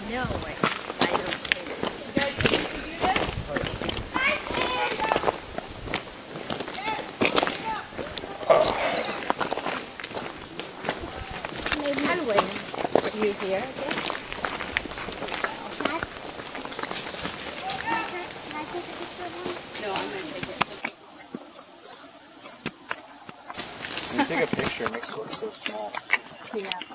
No way. I don't think. You guys think you can do this? I'll wait. You here again? No, I'm going to take it. When you take a picture, it makes it look so small. Yeah.